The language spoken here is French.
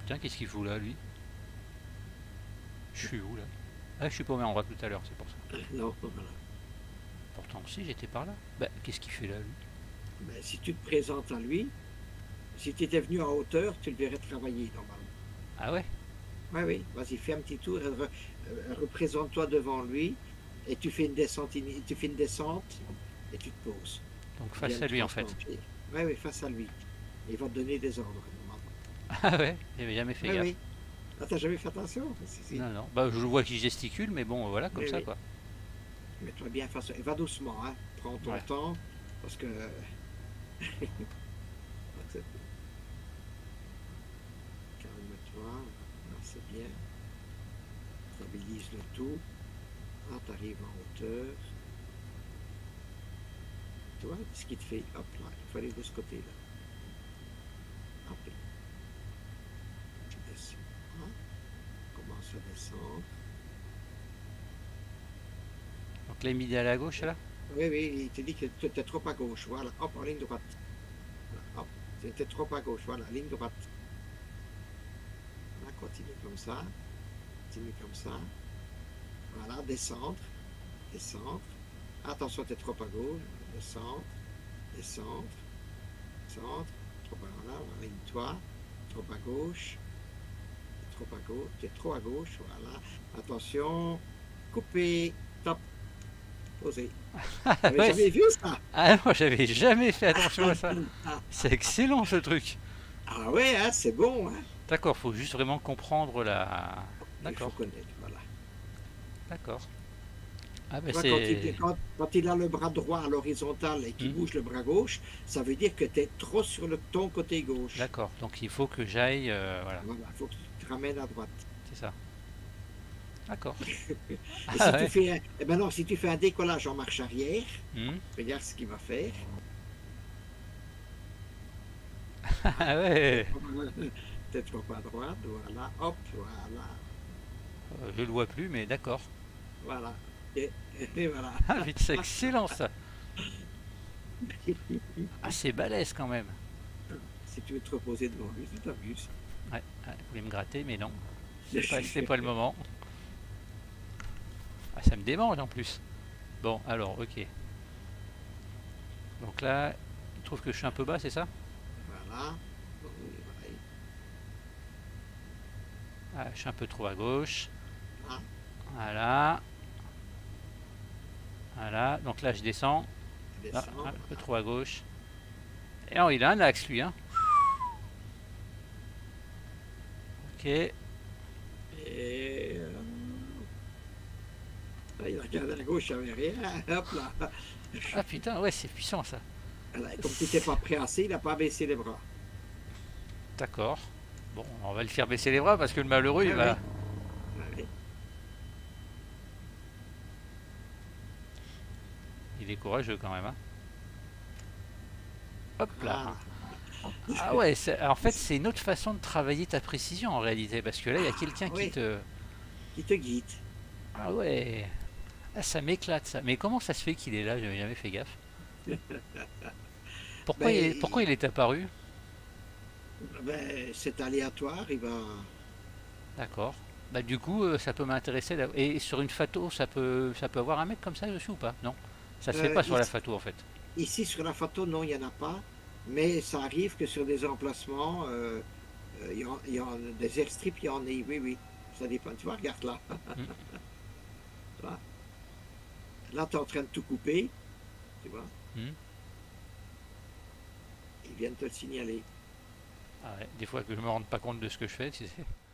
Tiens, qu'est-ce qu'il fout là, lui? Je suis où là? Ah, je suis pas au même endroit que tout à l'heure, c'est pour ça. Non, voilà. Pourtant, si, j'étais par là. Bah, qu'est-ce qu'il fait là, lui? Mais si tu te présentes à lui, si tu étais venu en hauteur, tu le verrais travailler normalement. Ah ouais? Oui, oui, vas-y, fais un petit tour, représente-toi devant lui et tu fais une descente, tu fais une descente et tu te poses. Donc Il vient face de à lui en fait. transplanter. Oui, oui, face à lui. Il va te donner des ordres normalement. Ah ouais? J'avais jamais fait Oui, gaffe. oui. Ah, t'as jamais fait attention? Si, si. Non, non. Bah, je vois qu'il gesticule, mais bon, voilà, comme Oui, ça, oui. quoi. Mets-toi bien face à... Et va doucement, hein. Prends ton Ouais. temps, parce que... Calme-toi, là, c'est bien. Stabilise le tout. Ah, t'arrives en hauteur. Tu vois ce qu'il te fait? Hop là, il faut aller de ce côté-là. Hop là. Tu descends. Hein. Commence à descendre. Donc là, il midi à la gauche, là? Oui, oui, il te dit que tu étais trop à gauche. Voilà, hop, en ligne droite. Voilà, hop, tu étais trop à gauche. Voilà, ligne droite. Voilà, continue comme ça. Continue comme ça. Voilà, descendre. Descendre. Attention, tu es trop à gauche. Descendre. Descendre. Descendre. Trop à voilà, aligne-toi. Trop à gauche. Trop à gauche. Tu es trop à gauche. Voilà. Attention. Couper. Top. Posé. Ah T'avais ouais. jamais vu ça? Ah non, j'avais jamais fait attention à ça. C'est excellent ce truc. Ah ouais, hein, c'est bon, hein? D'accord, faut juste vraiment comprendre la. Il faut D'accord, connaître, voilà. d'accord. Ah Tu ben vois, c'est. quand il a le bras droit à l'horizontale et qu'il Hmm, bouge le bras gauche, ça veut dire que tu es trop sur ton côté gauche. d'accord, donc il faut que j'aille. Voilà, Voilà, il faut que tu te ramènes à droite. c'est ça. D'accord. Et Ah si tu ouais. fais un, eh ben non, si tu fais un décollage en marche arrière, Hmm. regarde ce qu'il va faire. Hein, Ah ouais. peut-être pas à droite, voilà, hop, voilà, Je le vois plus, mais d'accord. voilà. Et voilà. Ah vite, c'est excellent ça. Ah c'est balèze quand même. Si tu veux te reposer devant lui, tu t'amuses. Ouais, ouais, vous voulez me gratter, mais non. C'est pas le moment. Ah, ça me démange en plus. Bon, alors, ok. Donc là, il trouve que je suis un peu bas, c'est ça? Voilà. Bon, voilà. Ah, je suis un peu trop à gauche. Voilà. Voilà. Voilà. Donc là, je descends. Ah, Descends, un peu voilà. trop à gauche. Et oh, il a un axe, lui, hein. Ok. Et là, il regarde à gauche, il n'y avait rien. Hop là. Ah putain, ouais, c'est puissant ça. Voilà, comme tu n'étais pas prêt assez, il n'a pas baissé les bras. D'accord. Bon, on va le faire baisser les bras parce que le malheureux, il Oui, va. oui. Oui. Il est courageux quand même, hein. Hop là. Voilà. Ah ouais, en fait, c'est une autre façon de travailler ta précision en réalité. Parce que là, il y a quelqu'un qui Oui, te. qui te guide. Ah ouais. Ah, ça m'éclate ça. Mais comment ça se fait qu'il est là? J'avais jamais fait gaffe. Pourquoi Ben, il est apparu? ben, c'est aléatoire, il va. D'accord. Bah du coup, ça peut m'intéresser. Et sur une photo, ça peut avoir un mec comme ça dessus ou pas? Non. Ça se fait pas sur la Ici, photo en fait. ici, sur la photo, non, il n'y en a pas. Mais ça arrive que sur des emplacements, il y a des airstrips, il y en a, oui, oui. Ça dépend. Tu vois, regarde là. Hmm. Tu vois. Là, tu es en train de tout couper. Tu vois. Hmm. Ils viennent te le signaler. Ah ouais, des fois que je me rende pas compte de ce que je fais, tu sais.